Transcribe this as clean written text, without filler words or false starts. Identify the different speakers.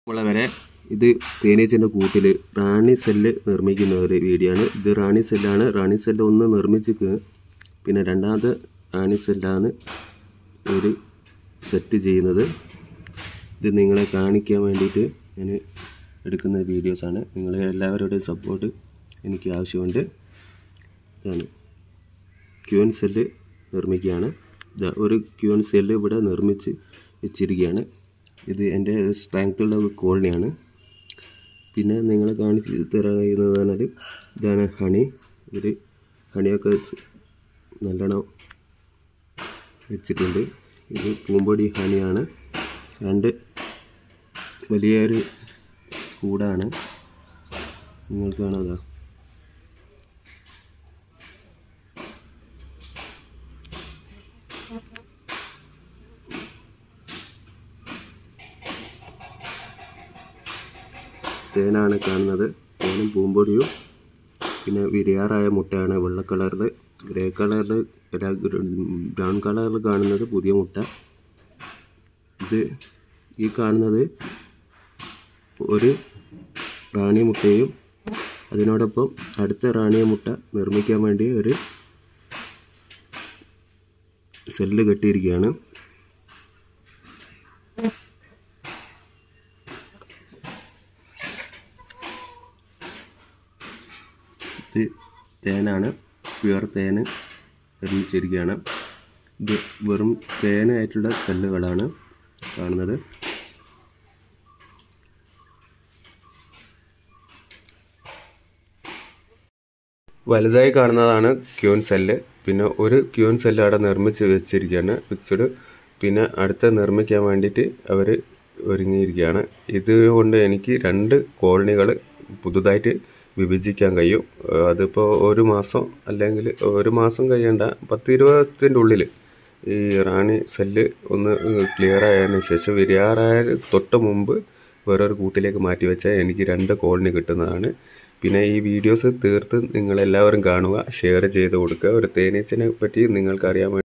Speaker 1: വരെ ഇത് തേനീച്ചൻ്റെ കൂട്ടിൽ റാണി സെല്ല് നിർമ്മിക്കുന്ന ഒരു വീഡിയോ ആണ്. ഇത് റാണി സെല്ലാണ്. റാണി സെല്ല് ഒന്ന് നിർമ്മിച്ച് പിന്നെ രണ്ടാമത്തെ റാണി സെല്ലാണ് ഒരു സെറ്റ് ചെയ്യുന്നത്. ഇത് നിങ്ങളെ കാണിക്കാൻ വേണ്ടിയിട്ട് ഞാൻ എടുക്കുന്ന വീഡിയോസാണ്. നിങ്ങളെ എല്ലാവരുടെയും സപ്പോർട്ട് എനിക്ക് ആവശ്യമുണ്ട്. ഇതാണ് ക്യൂൻ സെല്ല് നിർമ്മിക്കുകയാണ്. ഒരു ക്യൂൻ സെല്ല് ഇവിടെ നിർമ്മിച്ച് വെച്ചിരിക്കുകയാണ്. ഇത് എൻ്റെ സ്ട്രെങ്ത്തുള്ള ഒരു കോളനിയാണ്. പിന്നെ നിങ്ങളെ കാണിച്ച് തരാൻ കഴിയുന്നത് പറഞ്ഞാൽ ഇതാണ് ഹണി. ഇതിൽ ഹണിയൊക്കെ നല്ലോണം വെച്ചിട്ടുണ്ട്. ഇത് പൂമ്പൊടി ഹണിയാണ്. രണ്ട് വലിയൊരു കൂടാണ്. നിങ്ങൾക്ക് കാണാതാ. തേനാണ് കാണുന്നത്. തേനും പൂമ്പൊടിയും പിന്നെ വിരിയാറായ മുട്ടയാണ്. വെള്ള കളറിൽ, ഗ്രേ കളറിൽ, ബ്രൗൺ കളറിൽ കാണുന്നത് പുതിയ മുട്ട. ഇത് ഈ കാണുന്നത് ഒരു റാണി മുട്ടയും അതിനോടൊപ്പം അടുത്ത റാണി മുട്ട നിർമ്മിക്കാൻ വേണ്ടി ഒരു സെല്ല് കെട്ടിയിരിക്കുകയാണ്. ഇത് തേനാണ്. പ്യുവർ തേന് നിർമ്മിച്ചിരിക്കുകയാണ്. ഇത് വെറും തേനായിട്ടുള്ള സെല്ലുകളാണ് കാണുന്നത്. വലുതായി കാണുന്നതാണ് ക്യൂൻ സെല്ല്. പിന്നെ ഒരു ക്യൂൻ സെല്ല് അവിടെ നിർമ്മിച്ച് വെച്ചിരിക്കുകയാണ്, ഫിക്സ്ഡ്. പിന്നെ അടുത്ത നിർമ്മിക്കാൻ വേണ്ടിയിട്ട് അവർ ഒരുങ്ങിയിരിക്കുകയാണ്. ഇതുകൊണ്ട് എനിക്ക് 2 കോളനികൾ പുതുതായിട്ട് വിഭജിക്കാൻ കഴിയും. അതിപ്പോൾ ഒരു മാസം അല്ലെങ്കിൽ ഒരു മാസം കഴിയണ്ട, 10-20 ദിവസത്തിൻ്റെ ഉള്ളിൽ ഈ റാണി സെല്ല് ഒന്ന് ക്ലിയർ ആയതിനു ശേഷം വിരിയാറായ തൊട്ട് മുമ്പ് വേറൊരു കൂട്ടിലേക്ക് മാറ്റി വെച്ചാൽ എനിക്ക് 2 കോളനി കിട്ടുന്നതാണ്. പിന്നെ ഈ വീഡിയോസ് തീർത്ത് നിങ്ങളെല്ലാവരും കാണുക, ഷെയർ ചെയ്ത് കൊടുക്കുക. ഒരു തേനീച്ചനെ പറ്റി നിങ്ങൾക്കറിയാൻ